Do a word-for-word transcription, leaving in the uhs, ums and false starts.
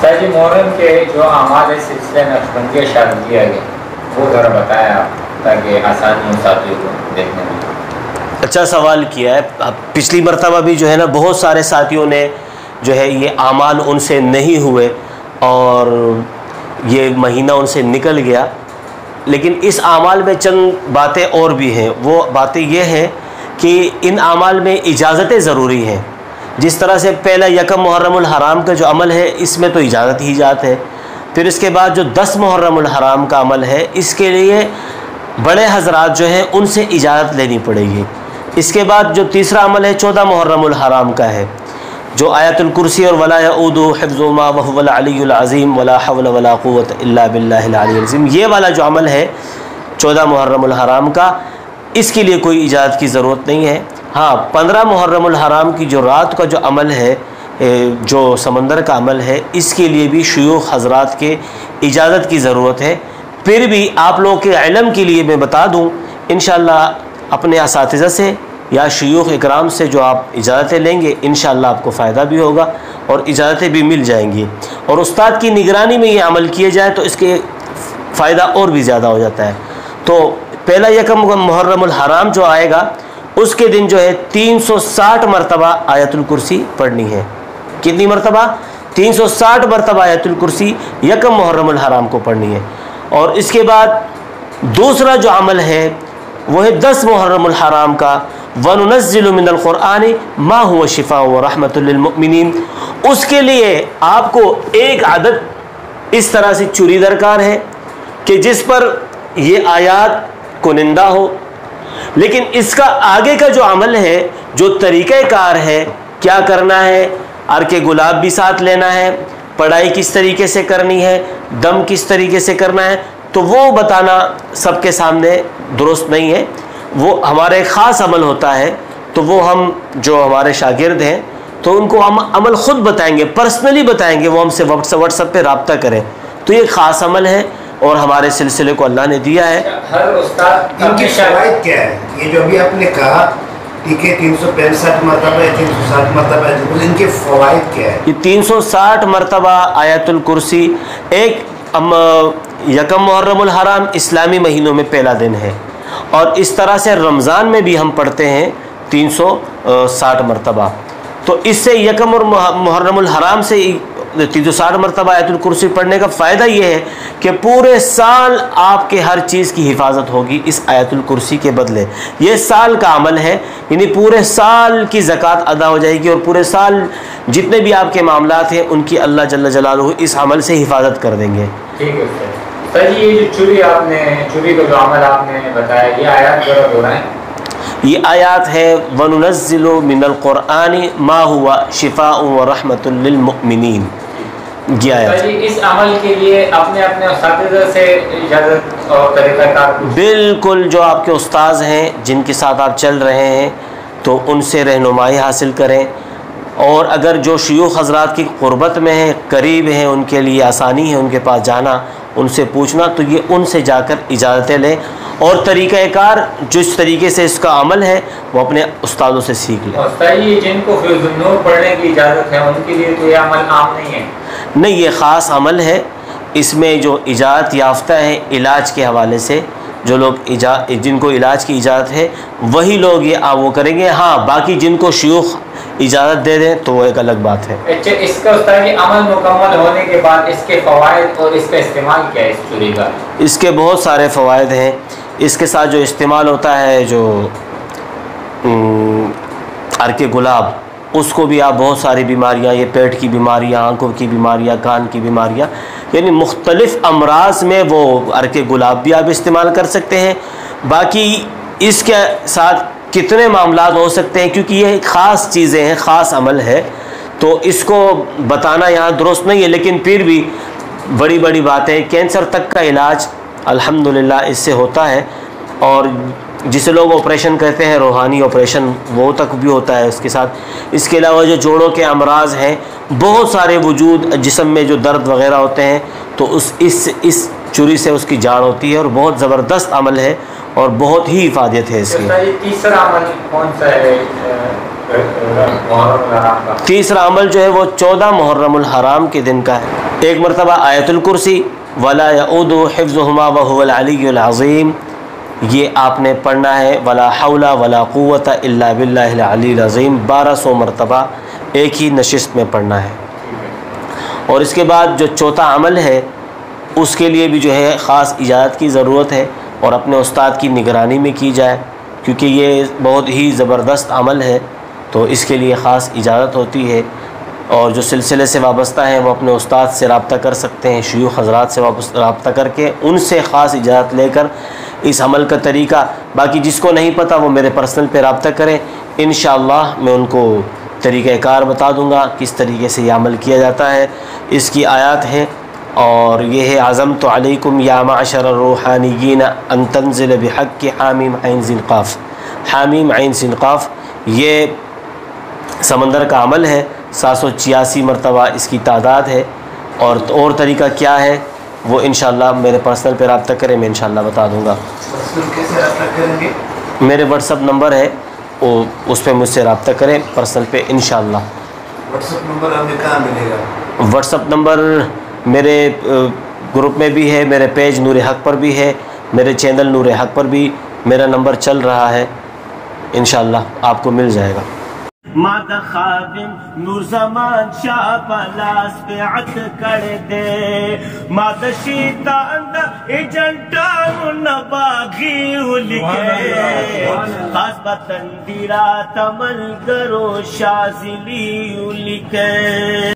استاد جی محرم کے جو اعمال سلسلے نقشبندی اشارہ کیا گیا وہ ذرا بتائیں آپ تاکہ آسانی ہو ساتھیوں کو دیکھنے میں. اچھا سوال کیا ہے. پچھلی مرتبہ بھی جو ہے نا بہت سارے ساتھیوں نے جو ہے یہ اعمال ان سے نہیں ہوئے اور یہ مہینہ ان سے نکل گیا، لیکن اس اعمال میں چند باتیں اور بھی ہیں. وہ باتیں یہ ہیں کہ ان اعمال میں اجازتیں ضروری ہیں. جس طرح سے پہلا یکم محرم الحرام کا جو عمل ہے اس میں تو اجازت ہی اجازت ہے. پھر اس کے بعد جو دس محرم الحرام کا عمل ہے اس کے لیے بڑے حضرات جو ہیں ان سے اجازت لینی پڑے گی. اس کے بعد جو تیسرا عمل ہے چودہ محرم الحرام کا ہے، جو آیت الکرسی اور ولا یعود حفظهما وهو العلی العظیم ولا حول ولا قوت الا باللہ العلی العظیم، یہ والا جو عمل ہے چودہ محرم الحرام کا، اس کے لیے کوئی اجازت کی ضرورت نہیں ہے. ہاں پندرہ محرم الحرام کی جو رات کا جو عمل ہے، جو سمندر کا عمل ہے، اس کے لیے بھی شیوخ حضرات کے اجازت کی ضرورت ہے. پھر بھی آپ لوگوں کے علم کے لیے میں بتا دوں، انشاءاللہ اپنے اساتذہ سے یا شیوخ اکرام سے جو آپ اجازتیں لیں گے انشاءاللہ آپ کو فائدہ بھی ہوگا اور اجازتیں بھی مل جائیں گی. اور استاد کی نگرانی میں یہ عمل کیے جائے تو اس کے فائدہ اور بھی زیادہ ہو جاتا ہے. تو پہلا یکم محرم الحرام جو آئے گا اس کے دن جو ہے تین سو ساٹھ مرتبہ آیت الکرسی پڑھنی ہے. کتنی مرتبہ؟ تین سو ساٹھ مرتبہ آیت الکرسی یکم محرم الحرام کو پڑھنی ہے. اور اس کے بعد دوسرا جو عمل ہے وہ ہے دس محرم الحرام کا، وَنُنَزِّلُ مِنَ الْقُرْآنِ مَا هُوَ شِفَاءٌ وَرَحْمَةٌ لِّلْمُؤْمِنِينَ. اس کے لیے آپ کو ایک عدد اس طرح سے چوری درکار ہے کہ جس پر یہ آیات کنندہ ہو، لیکن اس کا آگے کا جو عمل ہے، جو طریقہ کار ہے، کیا کرنا ہے، عرق گلاب بھی ساتھ لینا ہے، پڑھائی کس طریقے سے کرنی ہے، دم کس طریقے سے کرنا ہے، تو وہ بتانا سب کے سامنے درست نہیں ہے. وہ ہمارا ایک خاص عمل ہوتا ہے، تو وہ ہم جو ہمارے شاگرد ہیں تو ان کو ہم عمل خود بتائیں گے، پرسنلی بتائیں گے، وہ ہم سے واٹس ایپ پہ رابطہ کریں. تو یہ خاص عمل ہے اور ہمارے سلسلے کو اللہ نے دیا ہے. ہر استاد ان کی فوائد کیا ہے؟ یہ جو ابھی آپ نے کہا ٹھیک ہے تین سو پینسٹھ مرتبہ ہے، تین سو ساٹھ مرتبہ ہے، ان کے فوائد کیا ہے؟ یہ تین سو ساٹھ مرتبہ آیت الکرسی، ایک یکم محرم الحرام اسلامی مہینوں میں پہلا دن ہے، اور اس طرح سے رمضان میں بھی ہم پڑھتے ہیں تین سو ساٹھ مرتبہ. تو اس سے یکم اور محرم الحرام سے تین سو ساٹھ مرتبہ آیت الکرسی پڑھنے کا فائدہ یہ ہے کہ پورے سال آپ کے ہر چیز کی حفاظت ہوگی اس آیت الکرسی کے بدلے. یہ سال کا عمل ہے، یعنی پورے سال کی زکوٰۃ ادا ہو جائے گی اور پورے سال جتنے بھی آپ کے معاملات ہیں ان کی اللہ جل جلالہ اس عمل سے حفاظت کر دیں گے. ٹھیک ہے سر. سر یہ جو چوری آپ نے چوری کا جو عمل آپ نے بتایا، یہ آیات ذرا دہرائیں. یہ آیات ہے وَنُنَزِّلُ مِنَ الْقُرْآنِ مَا هُوَ شِفَاءٌ وَرَحْمَةٌ لِّلْمُؤْمِنِينَ. یہ آیات جی اس عمل کے لیے اپنے اپنے اساتذہ سے اجازت اور طریقہ کار بالکل، جو آپ کے استاذ ہیں جن کے ساتھ آپ چل رہے ہیں تو ان سے رہنمائی حاصل کریں. اور اگر جو شیوخ حضرات کی قربت میں ہیں، قریب ہیں، ان کے لیے آسانی ہے ان کے پاس جانا، ان سے پوچھنا، تو یہ ان سے جا کر اجازتیں لیں اور طریقہ کار جس طریقے سے اس کا عمل ہے وہ اپنے استادوں سے سیکھ لیں. استاد یہ جن کو فیض النور پڑھنے کی اجازت ہے ان کے لیے تو یہ عمل عام نہیں ہے؟ نہیں، یہ خاص عمل ہے. اس میں جو اجازت یافتہ ہیں علاج کے حوالے سے، جو لوگ جن کو علاج کی اجازت ہے وہی لوگ یہ وہ کریں گے. ہاں باقی جن کو شیوخ اجازت دے دیں تو وہ ایک الگ بات ہے. اچھا، اس کا استاد یہ عمل مکمل ہونے کے بعد اس کے فوائد اور اس کا استعمال کیا ہے اس چوری کا؟ اس کے بہت سارے فوائد ہیں. اس کے ساتھ جو استعمال ہوتا ہے جو عرق گلاب، اس کو بھی آپ بہت ساری بیماریاں، یہ پیٹ کی بیماریاں، آنکھوں کی بیماریاں، کان کی بیماریاں، یعنی مختلف امراض میں وہ عرق گلاب بھی آپ استعمال کر سکتے ہیں. باقی اس کے ساتھ کتنے معاملات ہو سکتے ہیں، کیونکہ یہ خاص چیزیں ہیں، خاص عمل ہے، تو اس کو بتانا یہاں درست نہیں ہے. لیکن پھر بھی بڑی بڑی باتیں، کینسر تک کا علاج الحمدللہ اس سے ہوتا ہے، اور جسے لوگ آپریشن کہتے ہیں روحانی آپریشن، وہ تک بھی ہوتا ہے اس کے ساتھ. اس کے علاوہ جو جوڑوں کے امراض ہیں، بہت سارے وجود جسم میں جو درد وغیرہ ہوتے ہیں، تو اس اس اس چوری سے اس کی جاڑ ہوتی ہے، اور بہت زبردست عمل ہے اور بہت ہی حفاظت ہے اس کی. تیسرا عمل کون سا ہے محرم الحرام کا؟ تیسرا عمل جو ہے وہ چودہ محرم الحرام کے دن کا ہے. ایک مرتبہ آیت الکرسی ولا یعودہ حفظہما وہو العلی العظیم، یہ آپ نے پڑھنا ہے، ولا حول ولا قوت الا باللہ العلی العظیم، بارہ سو مرتبہ ایک ہی نشست میں پڑھنا ہے۔ اور اس کے بعد جو چوتھا عمل ہے اس کے لیے بھی جو ہے خاص اجازت کی ضرورت ہے، اور اپنے استاد کی نگرانی میں کی جائے، کیونکہ یہ بہت ہی زبردست عمل ہے، تو اس کے لیے خاص اجازت ہوتی ہے۔ اور جو سلسلے سے وابستہ ہیں وہ اپنے استاد سے رابطہ کر سکتے ہیں، شیوخ حضرات سے رابطہ کر کے ان سے خاص اجازت لے کر اس عمل کا طریقہ، باقی جس کو نہیں پتہ وہ میرے پرسنل پہ رابطہ کریں، انشاءاللہ میں ان کو طریقہ کار بتا دوں گا کس طریقے سے یہ عمل کیا جاتا ہے۔ اس کی آیات ہیں، اور یہ ہے عزمت علیکم یا معشر الروحانیین ان تنزل بحق حامیم عین سین قاف۔ حامیم عین سین قاف یہ سمندر کا عمل ہے، سات سو چھیاسی مرتبہ اس کی تعداد ہے، اور اور طریقہ کیا ہے وہ انشاءاللہ میرے پرسنل پہ رابطہ کریں، میں انشاءاللہ بتا دوں گا۔ کیسے رابطہ کریں گے؟ میرے واٹس ایپ نمبر ہے، وہ اس پہ مجھ سے رابطہ کریں پرسنل پہ انشاءاللہ۔ واٹس ایپ نمبر ہمیں کہاں ملے گا؟ واٹس ایپ نمبر میرے گروپ میں بھی ہے، میرے پیج نور حق پر بھی ہے، میرے چینل نور حق پر بھی میرا نمبر چل رہا ہے، انشاءاللہ آپ کو مل جائے گا۔ ماد خادم نور زمان شاہ پلاس پہ عط کر دے، ماد شیطان دا ایجنٹانو نباغی لکھے، خاص بطن دیرات عمل کرو شازلی لکھے۔